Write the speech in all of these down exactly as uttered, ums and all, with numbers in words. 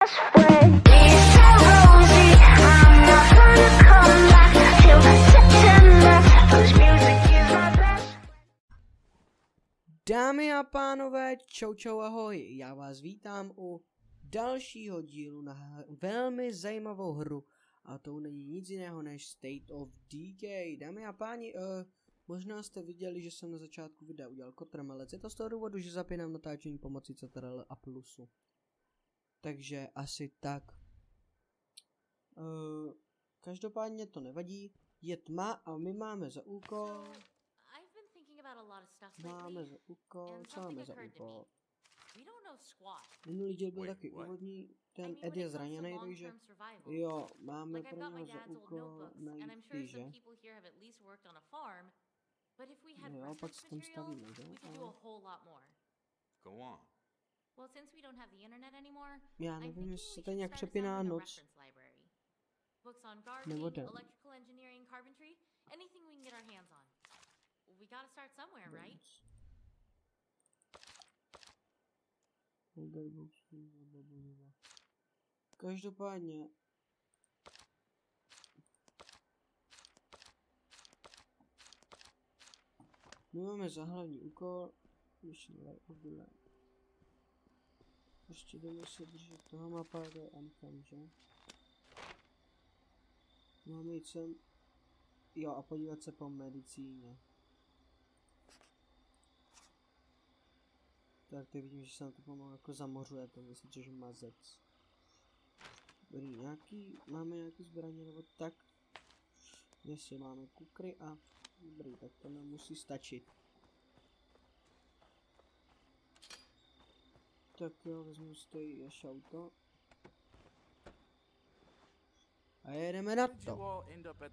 Dámy a pánové, čau čau ahoj, já vás vítám u dalšího dílu na velmi zajímavou hru a to není nic jiného než State of Decay. Dámy a páni, uh, možná jste viděli, že jsem na začátku videa udělal kotrmelec, je to z toho důvodu, že zapínám natáčení pomocí C T R L a plusu. Takže asi tak. Uh, každopádně to nevadí, je tma a my máme za úkol... Máme za úkol, co máme za úkol? Minulý díl byl taky úvodní, ten Ed je zraněný, takže jo, máme pro něho za úkol najít ty, že? Jo, pak se tam stavíme, že? Já nevím, jestli se tady nějak přepíná noc. Nebo den. We gotta start somewhere, right? Každopádně my máme za hlavní úkol ještě jdeme se držet toho mapa do Anthem, že? Máme jít sem, jo, a podívat se po medicíně. Tak teď vidím, že se nám to pomalu jako zamořuje, to myslím, že mazec. Dobrý, nějaký, máme nějaký zbraně nebo tak? Jestli máme kukry a dobrý, tak to nám musí stačit. Tak jo, vezmu si tady ještě auto. A jedeme na to.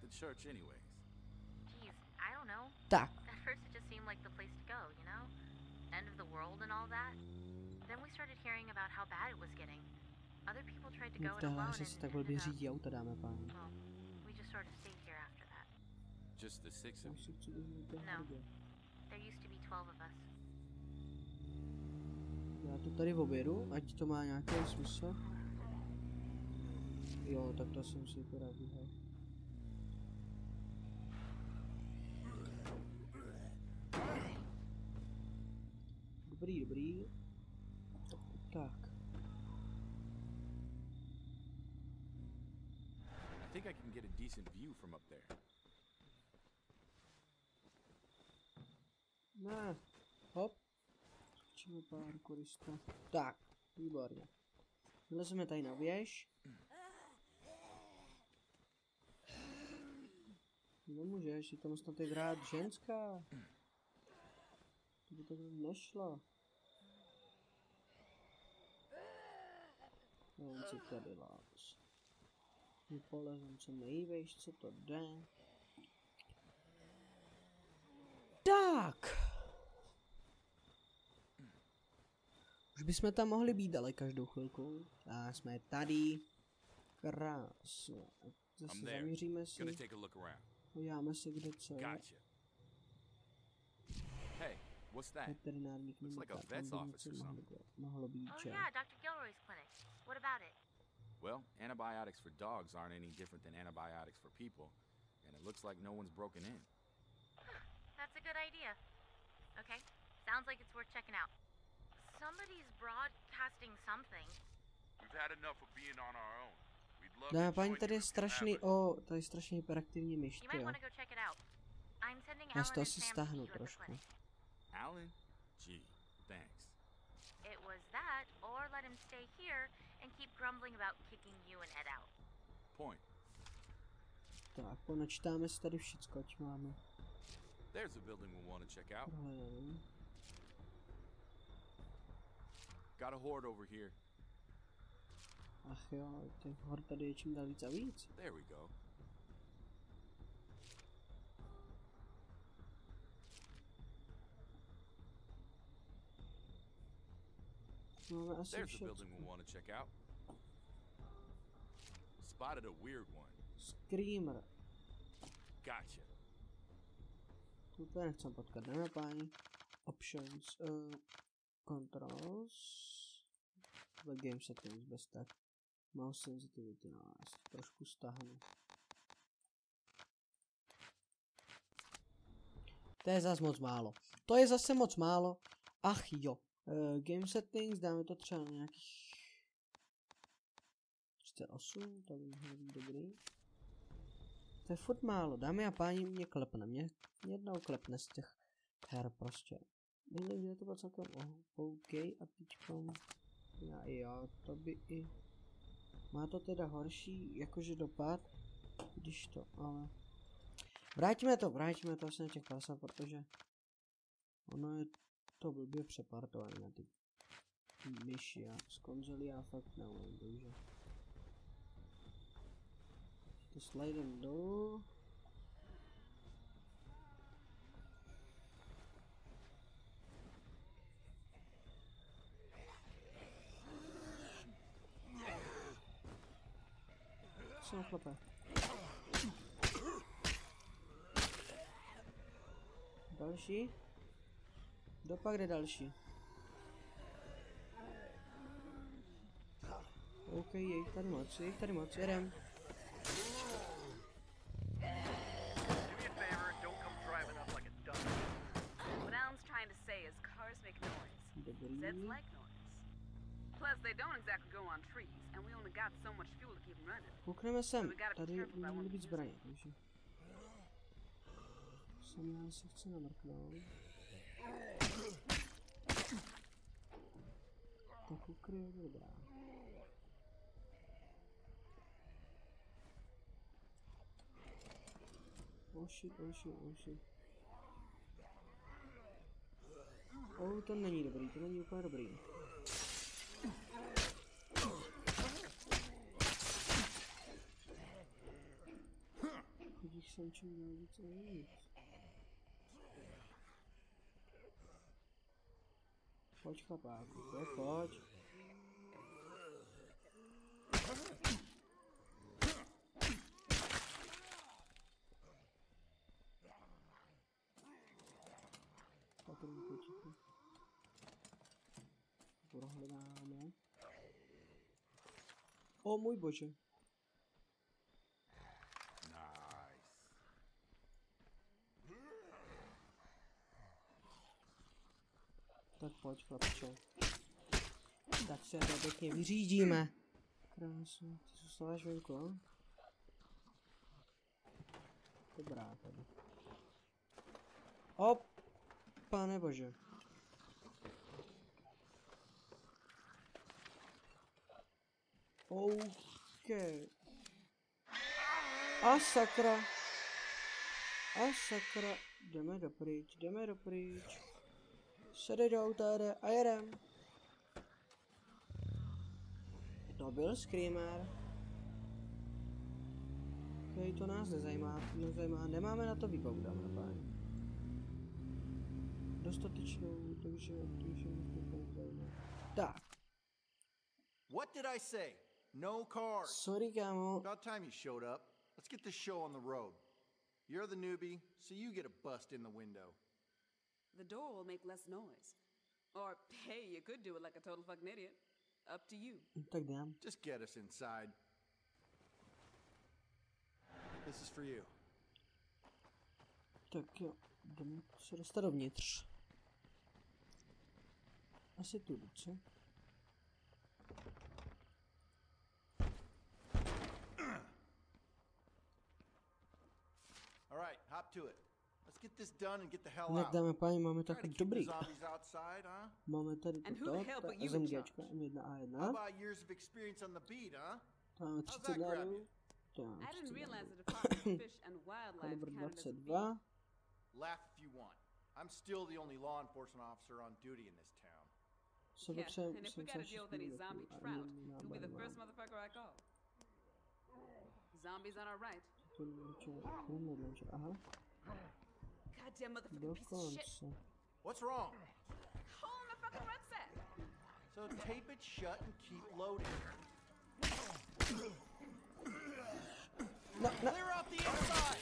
Tak. End of the world and all that. Then we started hearing about how bad it was getting. Other people tried to go it alone and, tak and řídí auta, dáme páni. Well, we just sort of stayed here after that. Just the six of you? No, there used to be twelve of us. Já to tady objedu, ať to má nějaký smysl. Jo, tak to jsem si teda vyhal. Dobrý, dobrý. Tak. I think I can get a decent view from up there. Ne. Hop. Skočíme pár korista. Tak, výborně. Vylezeme tady na věž. Nemůžeš, je tam snad hrát ženská. To by to nešlo. Nevím, co tady láš. Vypolezem co nejvejš, co to jde. Tak. Už bychom tam mohli být, ale každou chvilku. A jsme tady. Krásně. Zase zaměříme si. Podíváme se, kde co je. What's that? Veterinární klinika. Looks like a vet's office or something. Mohlo být, oh yeah, Doctor Gilroy's clinic. What about it? Well, antibiotics for dogs aren't any different than antibiotics for people, and it looks like no one's broken in. That's a good idea. Okay, sounds like it's worth checking out. Somebody's broadcasting something. We've had enough of being on our own. We'd love Dáme to paní, join tady you je if you strašný, have us. o, tady je strašně hyperaktivní myš, You might jo. want to go check it out. I'm sending Já Alan z toho and si Sam to stáhnu meet you at the trošku. clinic. Alan? Gee, thanks. It was that, or let him stay here and keep grumbling about kicking you and Ed out. Point. Tak, ponačítáme si tady všecko, ať máme. There's a building we'll want to check out. Prohledám. Got a horde over here. Ach jo, těch hor tady je čím dál víc a víc. There we go. Máme asi There's a všecko. building we'll want to check out. Spotted a weird one. Screamer. Gotcha. Úplně nechcem potkat, dáme páni. Options, uh, controls, the game settings bez tak. Mouse sensitivity, no, já si to trošku stáhnu. To je zas moc málo. To je zase moc málo. Ach jo. Uh, game settings, dáme to třeba na nějakých třicet osm, to by mohlo být dobrý. To je furt málo, dámy a páni, mě klepne, mě jednou klepne z těch her prostě. Minulý to bylo celkem oh, OK a teďkom, já, jo, to by i, má to teda horší jakože dopad, když to, ale, vrátíme to, vrátíme to asi na těch padesát, protože ono je to blbě přepartované na ty myši a z konzolí já fakt neumím, takže to slidem dolů. Co on chlape? Další? Dopak jde další. OK, je jich tady moc, je jich tady moc, jedem. Dobrý. Koukneme sem, tady měly být zbraně, takže sem já se chci namrknout. Tak ukryje, dobrá. Oh shit, oh shit, oh shit. Oh, to není dobrý, to není úplně dobrý. Chodíš sem čím dál víc a víc. Pojď chlapáku, pojď, pojď. Patrný kočiky. Prohledáme. O můj bože. Tak pojď, chlapče. Tak se to pěkně vyřídíme. Krásně, ty zůstáváš venku, jo? Dobrá tady. Op, pane bože. OK. A sakra. A sakra. Jdeme dopryč, jdeme dopryč. Sedej do auta a jedem. To byl Screamer. Okay, to nás nezajímá, nezajímá. Nemáme na to výbavu, dáme na páni. Dostatečnou, takže takže tak. What did I say? No cars. Sorry, kámo. About time you showed up. Let's get this show on the road. You're the newbie, so you get a bust in the window. The door will make less noise. Or, hey, you could do it like a total fucking idiot. Up to you. Tak dám. Just get us inside. This is for you. Tak jo, jdeme se dostat dovnitř. Asi tu, co? All right, hop to it. Let's get this done and get the hell Jak out. dáme páni, máme Try tak to keep dobrý. the zombies outside, huh? Máme tady And who toto, the hell ta put you in SMGčka charge? M jedna A How jedna. about years of experience on the beat, huh? To máme How's třicet that grab dálů. you? To máme I didn't třicet realize dálů. the Department of Fish and Wildlife Kalibr counted as a dvacet beat. dva. Laugh if you want. I'm still the only law enforcement officer on duty in this town. Se Yeah, potřebujeme and if we gotta deal with any zombie trout, you'll be the first motherfucker I call. Zombies on our right. Aha, Goddamn motherfucking piece of shit. dokonce. What's wrong? Hole in the fucking red set. So tape it shut and keep loading. No, no. Clear out the inside!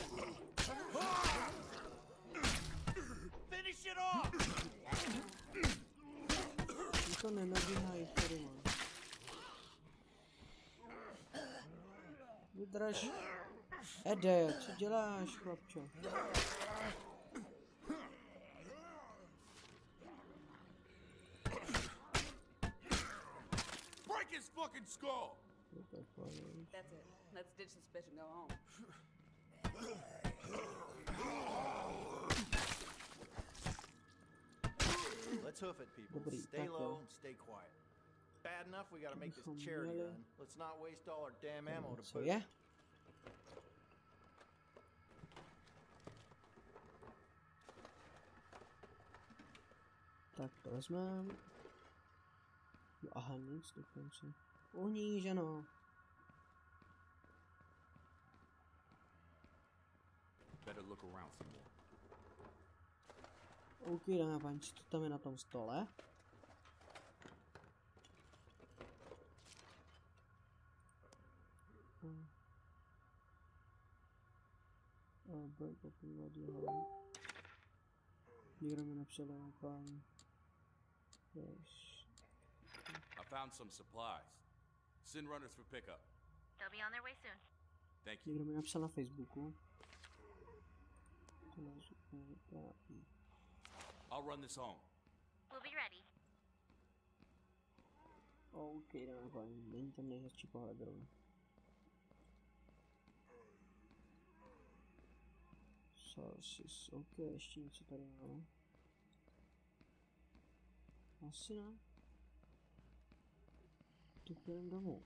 Finish it off! To nenabíhají firma. Vydrž. Ede, co děláš, chlapče? Break his fucking skull! That's it. Let's ditch this bitch and go home. Let's hoof it, people. Dobrý, Stay tak jo. low and stay quiet. Bad enough we gotta make this charity měli- run. Let's not waste all our damn ammo to Co boot. je? Tak to vezmeme. Jo, aha, nic dokonce. Uníženo. Better look around some more. OK, dáme panč, to tam je na tom stole. Break open radio. Někdo mi napsal pán. Yes. I found some supplies. Send runners for pickup. They'll be on their way soon. Thank you. Někdo mi napsal na Facebooku. I'll run this home. We'll be ready. OK, dáme paní, není tam nejhezčí pohled rovně. Sources, OK, ještě něco tady máme. Asi ne. Tak jdem domů.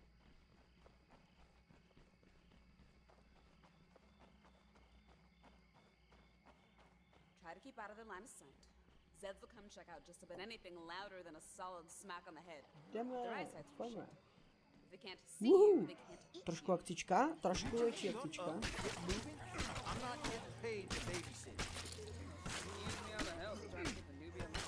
Try to keep out of their line of sight. Zeds will come check out just about anything louder than a solid smack on the head. Jdeme, Their eyesight's for pojďme. shit. If they can't see Woohoo! you, they can't eat Trošku you. akcička, trošku větší akcička. Uh, get moving? I'm not getting paid to babysit. Use me all the help trying to get the newbie on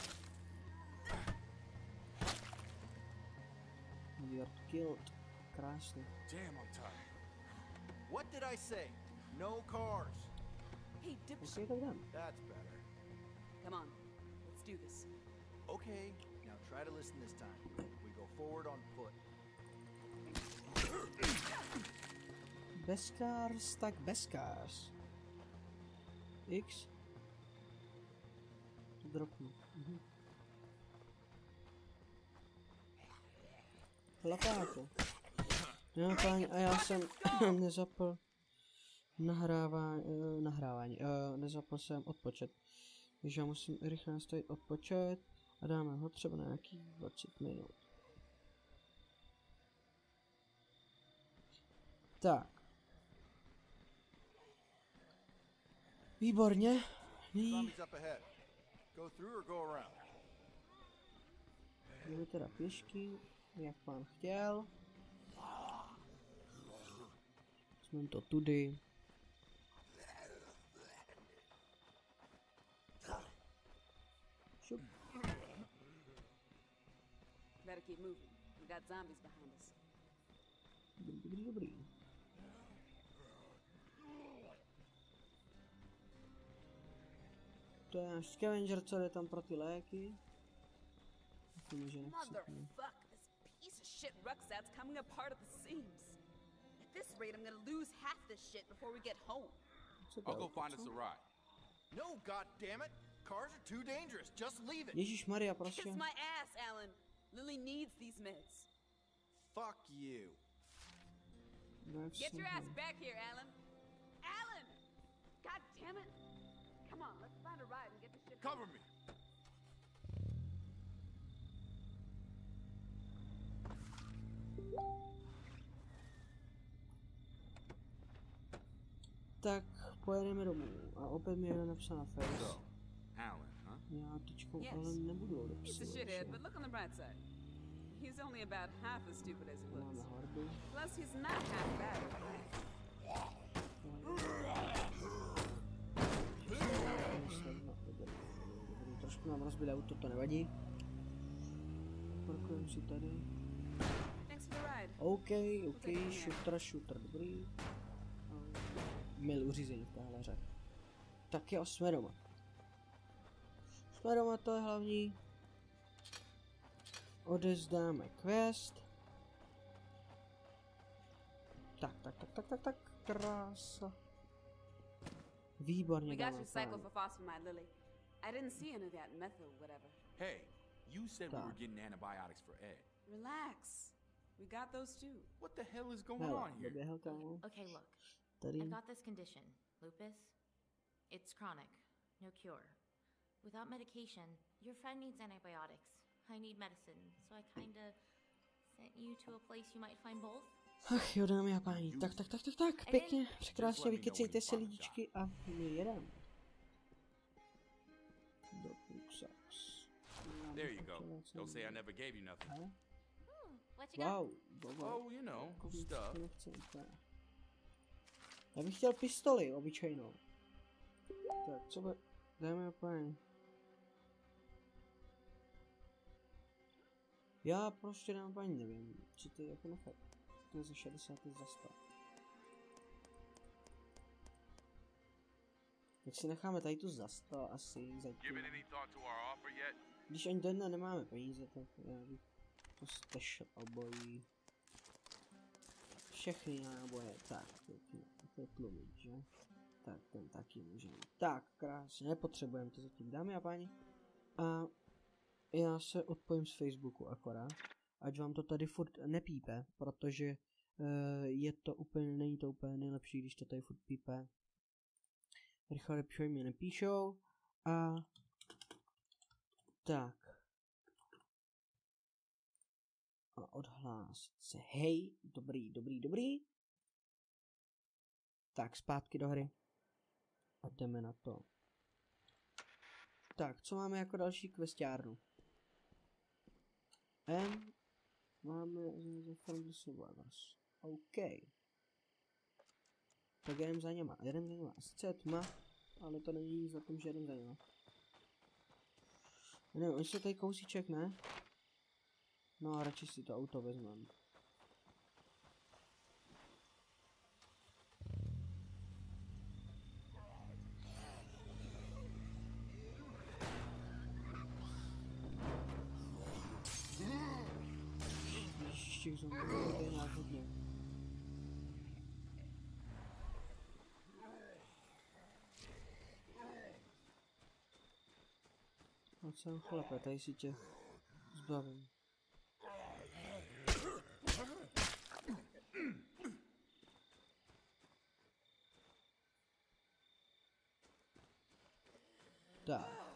We are killed. Krásně. Damn, I'm tired. What did I say? No cars. Hey, dipshit. OK, tak jdem. That's better. Come on, let's do this. Okay, now try to listen this time. We go forward on foot. Bez cars, tak bez cars. X. Dropnu. Mhm. Chlapáku. No páni, a já jsem nezapl nahrávání, uh, nahrávání, uh, nezapl jsem odpočet. Takže já musím rychle nastavit odpočet a dáme ho třeba na nějakých dvacet minut. Tak. Výborně. Nyní Zombies up ahead. Go through or go around? jdeme teda pěšky, jak pán chtěl. Jsme to tudy. Šup. Better keep moving. We got zombies behind us. Dobrý, dobrý, dobrý. To je náš scavenger, co jde tam pro ty léky. Myslím, že nechci. Motherfuck, this piece of shit rucksack's coming apart at the seams. At this rate, I'm gonna lose half this shit before we get home. Co to I'll je, go find us co? a ride. No, god damn it! Cars are too dangerous. Just leave it. Ježíš Maria, prostě. Kiss my ass, Alan. Lily needs these meds. Fuck you. No, Get your jsem- ass back here, Alan. Alan! God damn it! Come on, let's find a ride and get this shit. Cover me. Tak pojedeme domů a opět mi jde napsat na Face. So, Alan, huh? Já teďko Yes. ale nebudu He's a odepisovat. shithead, but look on the bright side. He's only about half as stupid as he Máme looks. hardu. Plus, he's not half bad. Dobrý, trošku nám rozbili auto, to nevadí. Parkujeme si tady. Thanks for the ride. OK, OK, shooter, shooter, dobrý. Mil uřízení v téhle hře. Tak jo, jsme doma. Jsme doma, to je hlavní. Odezdáme quest. Tak, tak, tak, tak, tak, tak, krása. Výborně, We got dámy your a pánové. cyclophosphamide, Lily. I didn't see any of that methyl whatever. Hey, you said we Tak. were getting antibiotics for Ed. Relax. We got those too. What the hell is going Hele, on here? doběhl kámo. Okay, look. Tady. I've got this condition, lupus. It's chronic, no cure. Without medication, your friend needs antibiotics. I need medicine, so I kinda sent you to a place you might find both. Ach jo, dámy a páni. Tak, tak, tak, tak, tak. Pěkně, překrásně vykecejte se lidičky a my jedem. Do Puxax. There you go. Don't say I never gave you nothing. Hmm, What you got? wow, wow. Oh, you know, Jako víc stuff. to nechci úplně. Já bych chtěl pistoli, obyčejnou. Tak, co by... Dámy a páni. Já prostě dámy a páni nevím, co to je jako nechat. To je za šedesát za sto. Tak si necháme tady tu za sto asi zatím. Given any thought to our offer yet? Když ani den nemáme peníze, tak já bych to stešel obojí. Všechny náboje, tak, pěkně, to je tlumič, že? Tak, ten taky můžeme. Tak, krásně, nepotřebujeme to zatím, dámy a páni. A já se odpojím z Facebooku akorát, ať vám to tady furt nepípe, protože uh, je to úplně, není to úplně nejlepší, když to tady furt pípe. Rychle lepší mě nepíšou a tak. A odhlásit se. Hej, dobrý, dobrý, dobrý. Tak, zpátky do hry. A jdeme na to. Tak, co máme jako další questiárnu? M. Máme ze Friendly Survivors. OK. Tak jdem za něma, jdem za něma. Sice je tma, ale to není nic na tom, že jdem za něma. Nevím, oni se tady kousíček, ne? No a radši si to auto vezmem. Ještě zombie, to je nějak hodně. Pojď sem chlepe, tady si tě zbavím. Tak.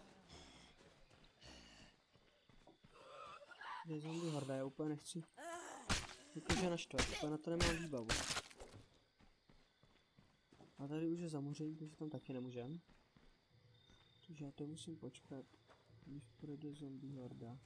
Je zombie horda, já úplně nechci. Jakože naštvat, úplně na to nemám výbavu. A tady už je zamoření, takže tam taky nemůžem. Takže já to musím počkat, když projde zombie horda.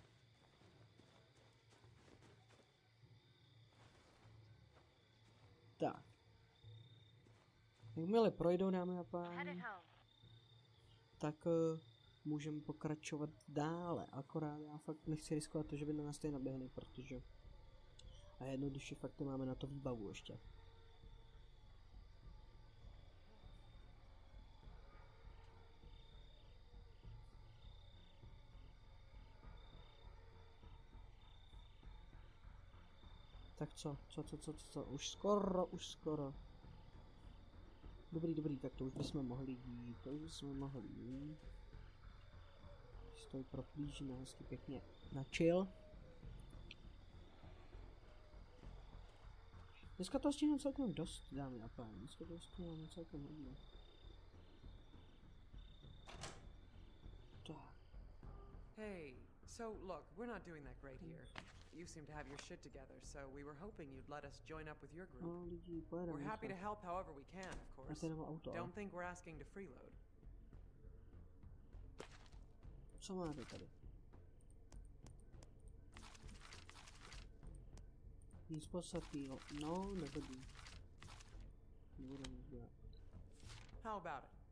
Tak. Jakmile projdou, dámy a páni, tak uh, můžeme pokračovat dále. Akorát já fakt nechci riskovat to, že by na nás tady naběhli, protože a jednoduše fakt máme na to výbavu ještě. Tak co, co, co, co, co, co, už skoro, už skoro. Dobrý, dobrý, tak to už bychom mohli jít, to už bychom mohli jít. Stojí proplížíme hezky pěkně na chill. Dneska to stihnu celkem dost, dámy a páni, dneska to stihnu celkem hodně. Tak. Hey, so look, we're not doing that great here. You seem to have your shit together, so we were hoping you'd let us join up with your group. No lidi, pojedeme. We're happy to help however we can, of A course. to nebo auto, ale. Don't think we're asking to freeload. Co máte tady? Nic podstatného, no, nevadí. Nebudeme dělat. How about it?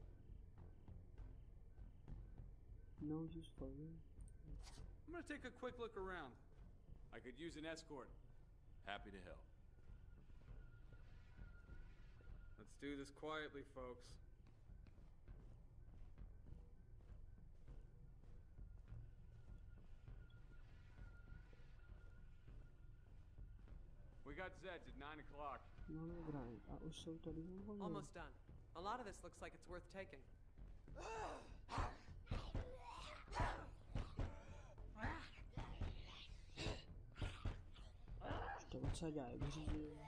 No, just for you. I'm gonna take a quick look around. I could use an escort. Happy to help. Let's do this quietly, folks. We got Zeds at nine o'clock. No, dobrá, a už jsou tady uvolnění. Almost done. A lot of this looks like it's worth taking. To docela dělají, vyřídí.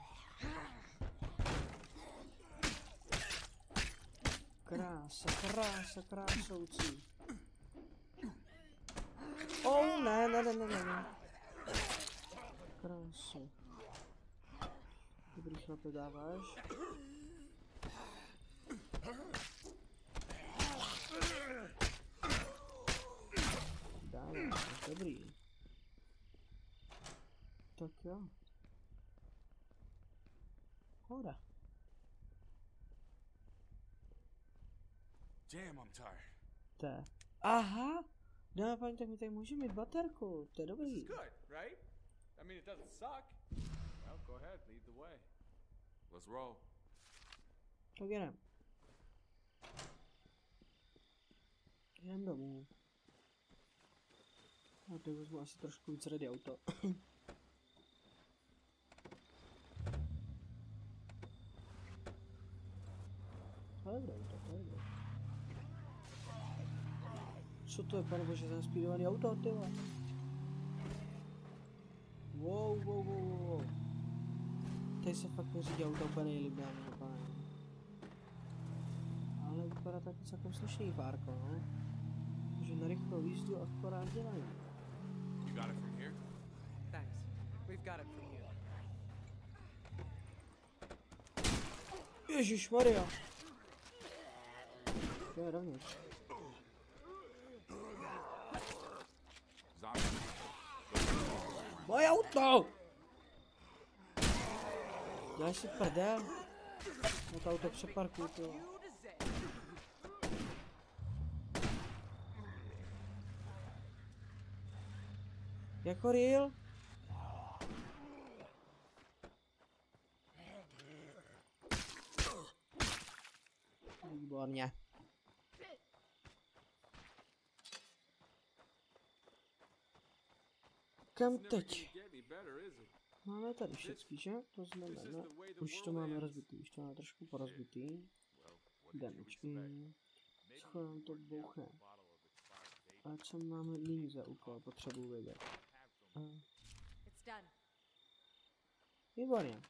Krása, krása, krásoucí. Oh, ne, ne, ne, ne, ne. Krása. Dobrý chlape, dáváš. Dáváš, dobrý. Tak jo. Hoda. Damn, I'm tired. To. Aha! No, paní, tak mi tady může mít baterku, to je dobrý. Good, right? I mean, it doesn't suck. Well, go ahead, lead the way. Let's roll. Tak jdem. Jdem domů. A teď vezmu asi trošku víc ready auto. To je dobré auto, to je dobré. Co to je, pane bože, za naspídovaný auto, ty vole? Wow, wow, wow, wow. Tady se fakt neřídí auto úplně nejlíp, dámy a páni. Ale vypadá taky celkem slušný párko, no. Takže na rychlou jízdu akorát dělají. You got it from here? Thanks. We've got it from here. Ježišmarja. To je rovněž. Zombie. Moje auto! Děláš si prdel? Na to auto přeparkuj, ty vole. Jako real? Výborně. Kam teď? Máme tady všechny, že? To znamená, už to máme rozbitý, už to máme trošku porozbitý. Damage in. Skoro nám to bouchne. A co máme nyní za úkol, potřebuji vědět. Uh. Výborně.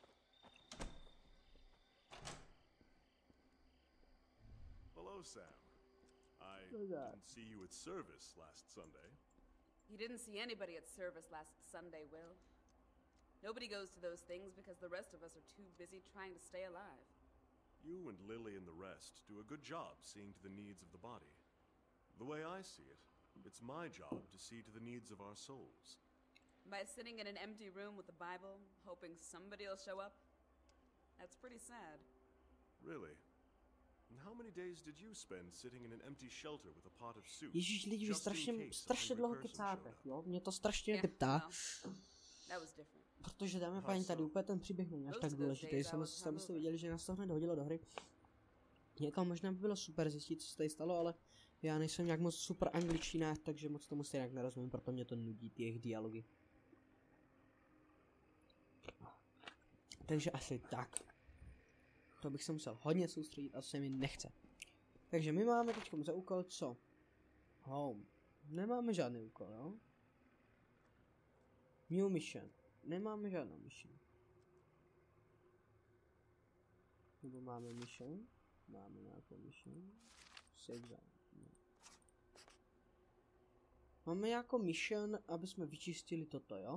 Hello, Sam. I didn't see you at service last Sunday. You didn't see anybody at service last Sunday, Will. Nobody goes to those things because the rest of us are too busy trying to stay alive. You and Lily and the rest do a good job seeing to the needs of the body. The way I see it, it's my job to see to the needs of our souls. By sitting in an empty room with the Bible, hoping somebody will show up? That's pretty sad. Really? And how many days did you spend sitting in an empty shelter with a pot of soup? Ježíš, lidi, vy strašně, strašně dlouho kecáte, jo? Mě to strašně drtá. Protože, dáme paní, tady úplně ten příběh není až tak důležitý. Samozřejmě abyste viděli, že nás to hned hodilo do hry. Jako možná by bylo super zjistit, co se tady stalo, ale já nejsem nějak moc super angličtina, takže moc tomu stejně nerozumím, proto mě to nudí, ty jejich dialogy. Takže asi tak. To bych se musel hodně soustředit a se mi nechce. Takže my máme teď za úkol co? Home. Nemáme žádný úkol, jo? New mission. Nemáme žádnou mission. Nebo máme mission? Máme nějakou mission? Save no. Máme nějakou mission, aby jsme vyčistili toto, jo?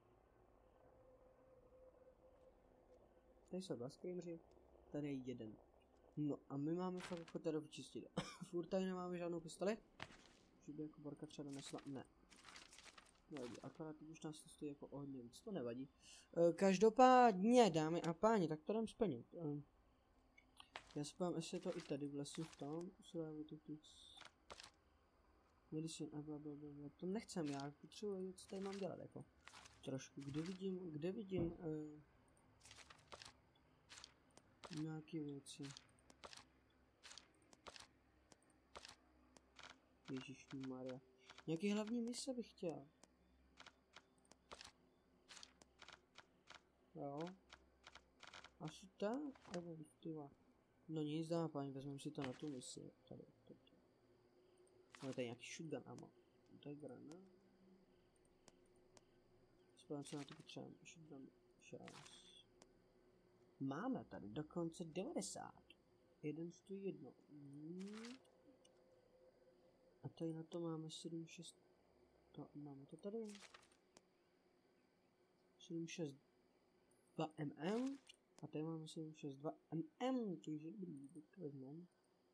Tady jsou dva screameři. Tady je jeden. No a my máme fakt jako tady vyčistit. Furt tady nemáme žádnou pistoli. Že by jako Borka třeba donesla. Ne. Nevadí, akorát už nás to stojí jako o hodně víc, to nevadí. E, každopádně, dámy a páni, tak to jdem splnit. E, já si povím, jestli je to i tady v lesu v tom. Medicine a blablabla. To nechcem, já potřebuji, co tady mám dělat, jako. Trošku, kde vidím, kde vidím e, nějaké věci. Ježišmarja. Nějaký hlavní mise bych chtěl. Jo. Asi tak, nebo tyva. No nic, dáme paní, vezmeme si to na tu misi. Tady, tady. Máme tady nějaký shotgun ammo. To je granát. Spojím, co na to potřebujeme. Shotgun šest. Máme tady dokonce devadesát. Jeden stojí jedno. Hmm. A tady na to máme sedm šest. To, máme to tady. sedm šest dva mm. A tady máme sedm šest dva mm. Takže dobrý, tak to vezmeme.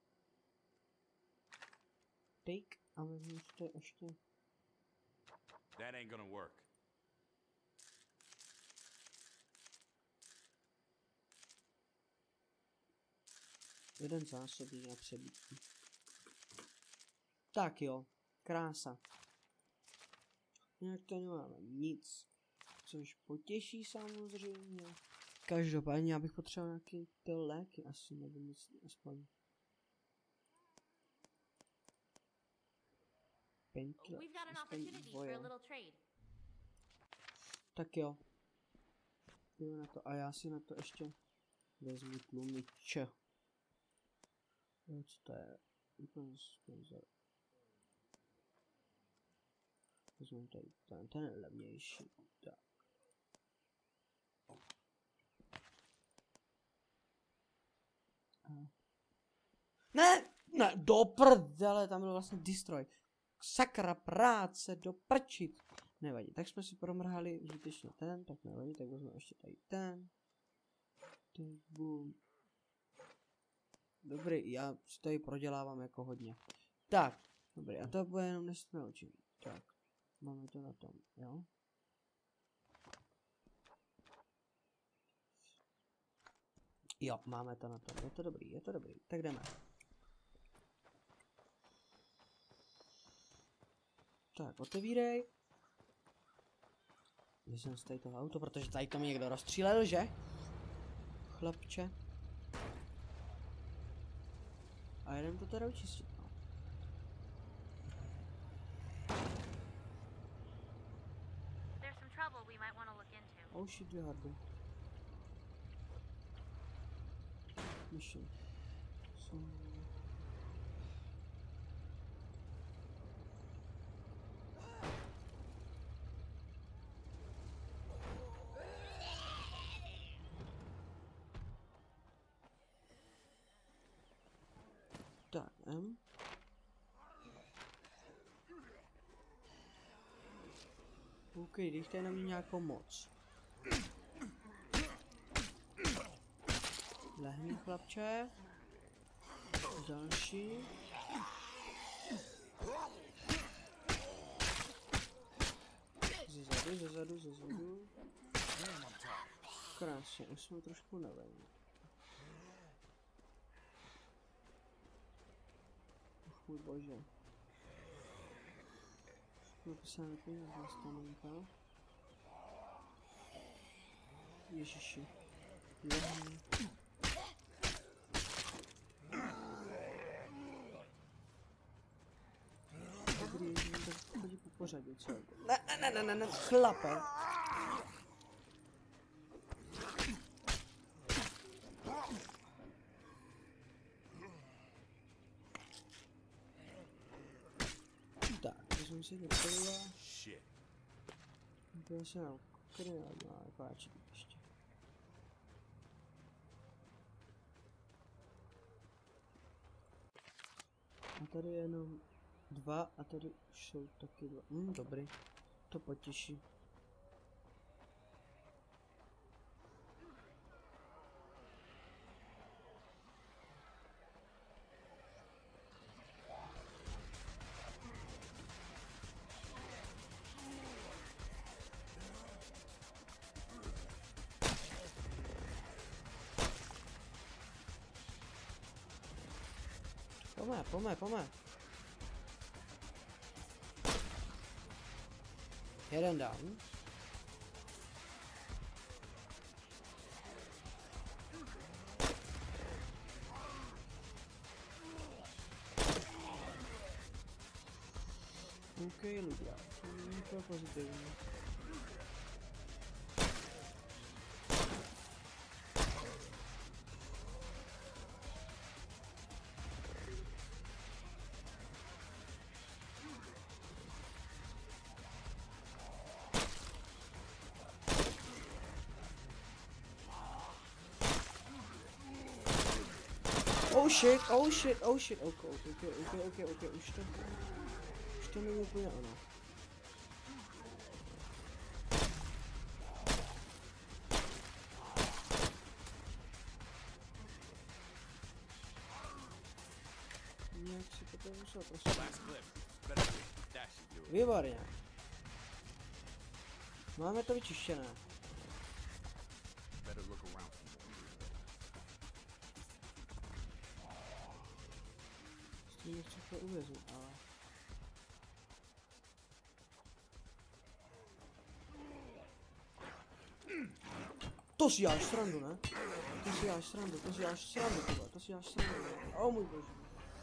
Take a vezmeme si to ještě. That ain't gonna work. Jeden zásobník na přebítí. Tak jo, krása. Jinak to nemáme nic. Což potěší samozřejmě. Každopádně já bych potřeboval nějaké ty léky asi, nebo nic aspoň. Painkiller, aspoň dvoje. Tak jo. Jdeme na to a já si na to ještě vezmu tlumiče. Co to je? Úplně sponzor. Vezmeme tady ten, ten je levnější. Tak. A. Ne! Ne, do prdele, tam byl vlastně destroy. Sakra práce, do prčit. Nevadí, tak jsme si promrhali zbytečně ten, tak nevadí, tak vezmeme ještě tady ten. Tak bum. Dobrý, já si tady prodělávám jako hodně. Tak, dobrý, a to bude jenom než jsme učili. Tak, máme to na tom, jo? Jo, máme to na tom, je to dobrý, je to dobrý, tak jdeme. Tak, otevírej. Jsem z tady toho auto, protože tady to mi někdo rozstřílel, že? Chlapče. A jdem to teda očistit, no. Oh shit, dvě hardy. Mission. So... Tak, M. OK, dejte na mě nějakou moc. Lehni, chlapče. Další. Zezadu, zezadu, zezadu. Krásně, už jsme trošku unavení. Můj bože. Napísáme peníze na staninka. Ježiši. Lehni. Dobrý, tak chodí po pořadě, co? Ne, ne, ne, ne, ne, chlape. Tak, to jsem si vypadala. To se nám krvě má páčit ještě. A tady je jenom dva a tady už jsou taky dva. Hm, dobrý. To potěší. Pome, pome, pome. Jeden down. OK, ľudia, to je pozitivní. Oh shit, oh shit, oh shit, ok, ok, ok, ok, ok, ok, už to, už to není úplně ono. Nějak si to tady musel prostě. Výborně. Máme to vyčištěné. S tím nechci to uvězit, ale... To si děláš srandu, ne? To si děláš srandu, to si děláš srandu, tyba, to si děláš srandu. O můj bože.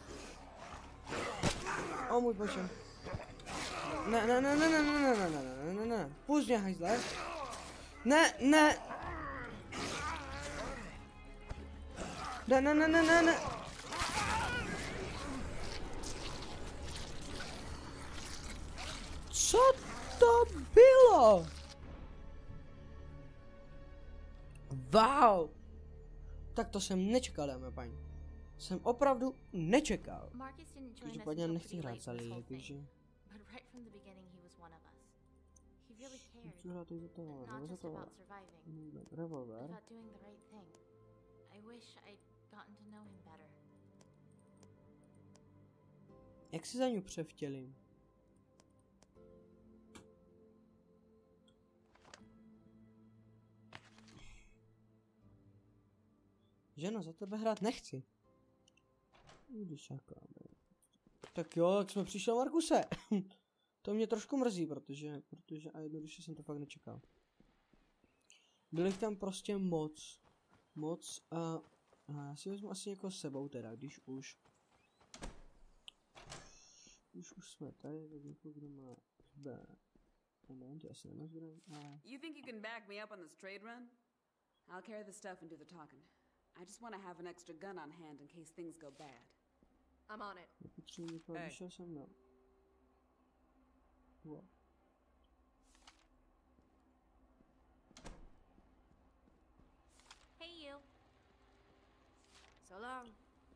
O můj bože. Ne, ne, ne, ne, ne, ne, ne, ne, ne, ne, ne, ne, pust mě, hajzle. Ne, ne. Ne, ne, ne, ne, ne, ne. Co to bylo? Wow. Tak to jsem nečekal, dámy a paní. Jsem opravdu nečekal. Každopádně nechci hrát celý, takže... Chci hrát i za toho, nebo za toho. Revolver. Jak si za ní převtělím? Ženo, za tebe hrát nechci. Když čekáme. Tak jo, jak jsme přišli, Markuse. To mě trošku mrzí, protože, protože a jednoduše jsem to fakt nečekal. Byli tam prostě moc. Moc a, a já si vezmu asi někoho s sebou teda, když už. Už už jsme tady, tak někoho, kdo má zbraň. Moment, já si nemám zbraň, ale... You think you can back me up on this trade run? I'll carry the stuff and do the talking. I just want to have an extra gun on hand in case things go bad. I'm on it. Nepotřebuji někoho, když jsem mnou. Wow. Hey you. So long.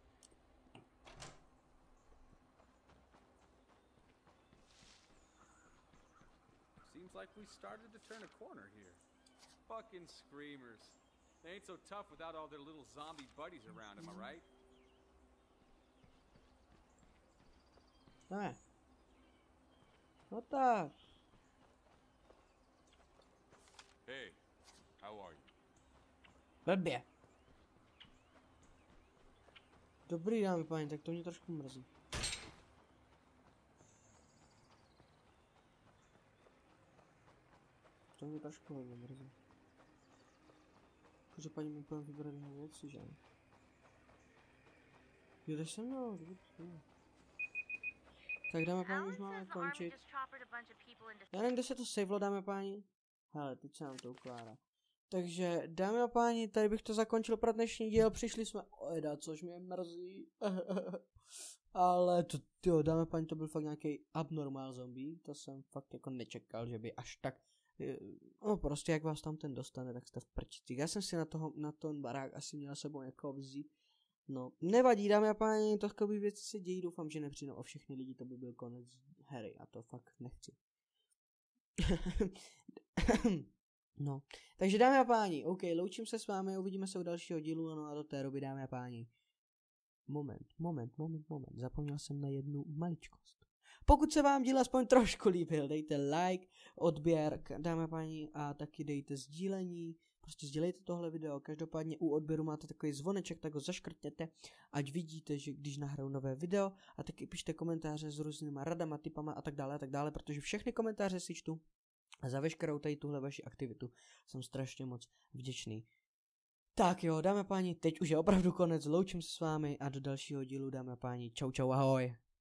Seems like we started to turn a corner here. Fucking screamers. They ain't so tough without all their little zombie buddies around, am I right? Ne. No tak. Hey, how are you? Blbě. Dobrý, dámy páni, tak to mě trošku mrzí. To mě trošku hodně mrzí. Protože paní mi úplně vybrat jeho věci, že? Jdeš se mnou, tak dáme páni, už máme končit. Já nevím, kde se to savelo, dáme páni. Hele, teď se nám to ukládá. Takže, dámy a páni, tady bych to zakončil pro dnešní díl. Přišli jsme o Eda, což mě mrzí. Ale to, tyjo, dámy a páni, to byl fakt nějaký abnormál zombie. To jsem fakt jako nečekal, že by až tak... No prostě, jak vás tam ten dostane, tak jste v prčicích. Já jsem si na, toho, na ten barák asi měl sebou někoho vzít. No, nevadí, dámy a páni, takové věci se dějí, doufám, že nepřijdou o všechny lidi, to by byl konec hry a to fakt nechci. No, takže dámy a páni, OK, loučím se s vámi, uvidíme se u dalšího dílu, no a do té doby, dámy a páni. Moment, moment, moment, moment, zapomněl jsem na jednu maličkost. Pokud se vám díl aspoň trošku líbil, dejte like, odběr, dámy a páni, a taky dejte sdílení. Prostě sdělejte tohle video, každopádně u odběru máte takový zvoneček, tak ho zaškrtněte, ať vidíte, že když nahraju nové video, a taky pište komentáře s různýma radama, tipama a tak dále a tak dále, protože všechny komentáře si čtu a za veškerou tady tuhle vaši aktivitu jsem strašně moc vděčný. Tak jo, dámy a páni, teď už je opravdu konec, loučím se s vámi a do dalšího dílu, dámy a páni, čau čau, ahoj.